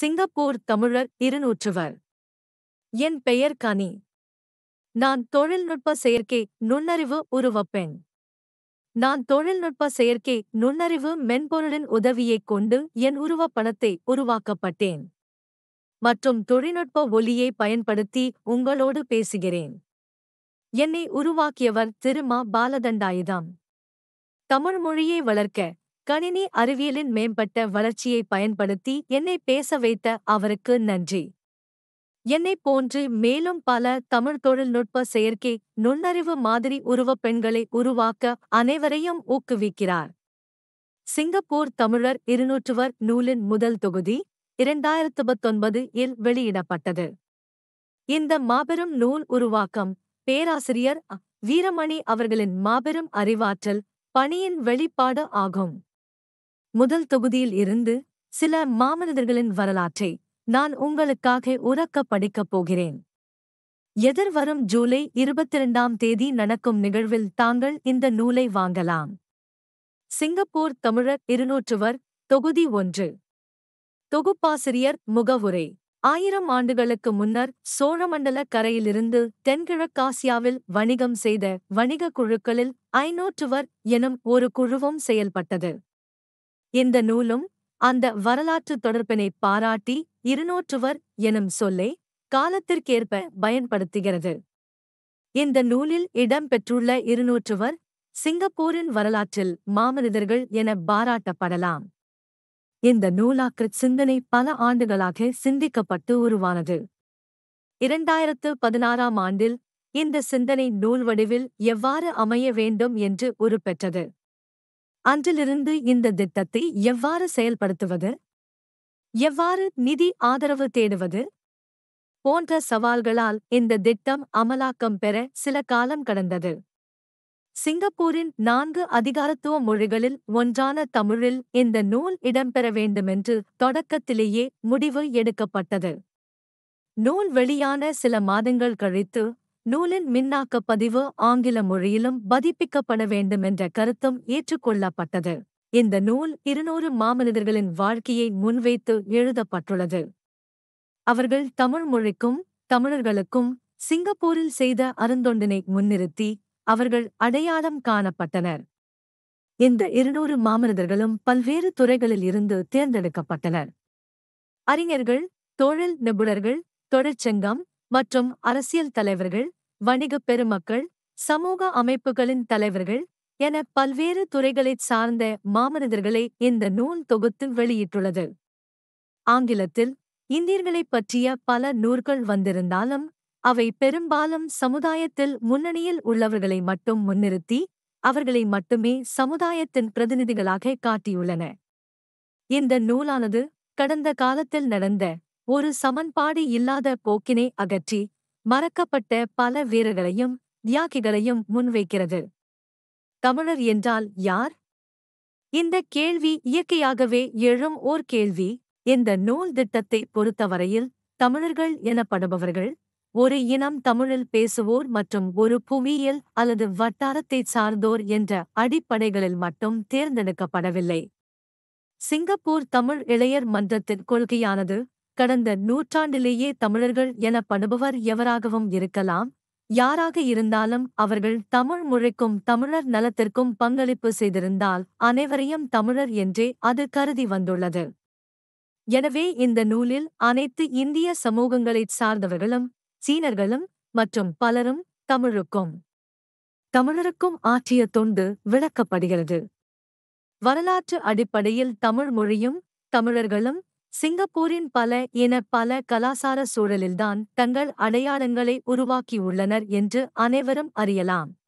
Singapore தமிழர் 200 என் பெயர் கனி. நான் தொழில்நுட்ப செயற்கை நுண்ணறிவு உருவப்பெண். நான் தொழில்நுட்ப செயற்கை நுண்ணறிவு மென்பொருளின் உதவியைக் கொண்டு என் உருவப்படத்தை உருவாக்கப்பட்டேன். மற்றும் தொழில்நுட்ப ஒலியை பயன்படுத்தி உங்களோடு பேசுகிறேன். என்னை உருவாக்கியவர் திரு பாலதண்டாயுதம். தமிழ் மொழியை வளர்க்க கணினி அறிவியலின் மேம்பட்ட வளர்ச்சியை பயன்படுத்தி என்னை பேச வைத்த அவருக்கு நன்றி. என்னைப் போன்று மேலும் பல தமிழ் தொழில்நுட்ப செயற்கை நுண்ணறிவு மாதிரி உருவப் பெண்களை உருவாக்க அனைவரையும் ஊக்குவிக்கிறார். சிங்கப்பூர் தமிழர் 200 நூலின் முதல் தொகுதி 2019 இல் வெளியிடப்பட்டது. இந்த மாபெரும் நூல் உருவாக்கம் பேராசிரியர் வீரமணி அவர்களின் மாபெரும் அறிவாற்றல் பணியின் வெளிப்பாடு ஆகும். முதல் தொகுதியில் இருந்து சில மாமனிதர்களின் வரலாற்றை நான் உங்களுக்காக உரக்க படிக்கப் போகிறேன். எதிர்வரும் ஜூலை 22ஆம் தேதி நடக்கும் நிகழ்வில் தாங்கள் இந்த நூலை வாங்கலாம். சிங்கப்பூர் தமிழர் 200 தொகுதி 1. தொகுப்பாசிரியர் முகவுரை. 1000 ஆண்டுகளுக்கு முன்னர் சோழமண்டல கரையிலிருந்து தென்கிழக்காசியாவில் வணிகம் செய்த வணிக குழுக்களில் 500 எனும் ஒரு குழுவும் செயல்பட்டது. இந்த நூலும் அந்த வரலாற்று தொடர்பினை பாராட்டி 200 எனும் சொல்லை காலத்திற்கேற்ப பயன்படுத்துகிறது. இந்த நூலில் இடம்பெற்றுள்ள 200 சிங்கப்பூரின் வரலாற்றில் மாமனிதர்கள் என பாராட்டப்படலாம். இந்த நூலாக்க சிந்தனை பல ஆண்டுகளாக சிந்திக்கப்பட்டு உருவானது. 2016ஆம் ஆண்டில் இந்த சிந்தனை நூல் வடிவில் எவ்வாறு அமைய வேண்டும் என்று உருப்பெற்றது. அன்றிலிருந்து இந்த திட்டத்தை எவ்வாறு செயல்படுத்துவது, எவ்வாறு நிதி ஆதரவு தேடுவது போன்ற சவால்களால் இந்த திட்டம் அமலாக்கம் பெற சில காலம் கடந்தது. சிங்கப்பூரின் 4 அதிகாரத்துவ மொழிகளில் ஒன்றான தமிழில் இந்த நூல் இடம்பெற வேண்டுமென்று தொடக்கத்திலேயே முடிவு எடுக்கப்பட்டது. நூல் வெளியான சில மாதங்கள் கழித்து நூலின் மின்னாக்கப் பதிவு ஆங்கில மொழியிலும் பதிப்பிக்கப்பட வேண்டுமென்ற கருத்தும் ஏற்றுக்கொள்ளப்பட்டது. இந்த நூல் 200 மாமனிதர்களின் வாழ்க்கையை முன்வைத்து எழுதப்பட்டுள்ளது. அவர்கள் தமிழ் மொழிக்கும் தமிழர்களுக்கும் சிங்கப்பூரில் செய்த அருந்தொண்டினை முன்னிறுத்தி அவர்கள் அடையாளம் காணப்பட்டனர். இந்த 200 மாமனிதர்களும் பல்வேறு துறைகளில் இருந்து தேர்ந்தெடுக்கப்பட்டனர். அறிஞர்கள், தொழில் நிபுணர்கள், தொழிற்சங்கம் மற்றும் அரசியல் தலைவர்கள், வணிகப் பெருமக்கள், சமூக அமைப்புகளின் தலைவர்கள் என பல்வேறு துறைகளைச் சார்ந்த மாமனிதர்களை இந்த நூல் தொகுத்து வெளியிட்டுள்ளது. ஆங்கிலத்தில் இந்தியர்களைப் பற்றிய பல நூல்கள் வந்திருந்தாலும் அவை பெரும்பாலும் சமுதாயத்தில் முன்னணியில் உள்ளவர்களை மட்டும் முன்னிறுத்தி அவர்களை மட்டுமே சமுதாயத்தின் பிரதிநிதிகளாக காட்டியுள்ளன. இந்த நூலானது கடந்த காலத்தில் நடந்த ஒரு சமன்பாடு இல்லாத போக்கினை அகற்றி மறக்கப்பட்ட பல வீரர்களையும் தியாகிகளையும் முன்வைக்கிறது. தமிழர் என்றால் யார்? இந்த கேள்வி இயற்கையாகவே எழும் ஓர் கேள்வி. இந்த நூல் திட்டத்தை பொறுத்தவரையில் தமிழர்கள் எனப்படுபவர்கள் ஒரு இனம், தமிழில் பேசுவோர் மற்றும் ஒரு புவியியல் அல்லது வட்டாரத்தைச் சார்ந்தோர் என்ற அடிப்படைகளில் மட்டும் தேர்ந்தெடுக்கப்படவில்லை. சிங்கப்பூர் தமிழ் இளையர் மன்றத்தின் கொள்கையானது கடந்த நூற்றாண்டிலேயே தமிழர்கள் எனப்படுபவர் எவராகவும் இருக்கலாம், யாராக இருந்தாலும் அவர்கள் தமிழ் மொழிக்கும் தமிழர் நலத்திற்கும் பங்களிப்பு செய்திருந்தால் அனைவரையும் தமிழர் என்றே அது கருதி வந்துள்ளது. எனவே இந்த நூலில் அனைத்து இந்திய சமூகங்களைச் சார்ந்தவர்களும் சீனர்களும் மற்றும் பலரும் தமிழருக்கும் ஆற்றிய தொண்டு விளக்கப்படுகிறது. வரலாற்று அடிப்படையில் தமிழ் மொழியும் தமிழர்களும் சிங்கப்பூரின் பல கலாசார சூழலில்தான் தங்கள் அடையாளங்களை உருவாக்கியுள்ளனர் என்று அனைவரும் அறியலாம்.